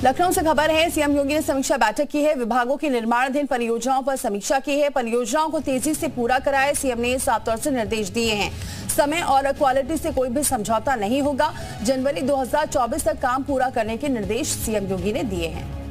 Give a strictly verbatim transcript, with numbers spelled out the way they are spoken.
लखनऊ से खबर है, सीएम योगी ने समीक्षा बैठक की है। विभागों की निर्माणाधीन परियोजनाओं पर समीक्षा की है। परियोजनाओं को तेजी से पूरा कराए, सीएम ने साफ तौर से निर्देश दिए हैं। समय और क्वालिटी से कोई भी समझौता नहीं होगा। जनवरी दो हज़ार चौबीस तक काम पूरा करने के निर्देश सीएम योगी ने दिए हैं।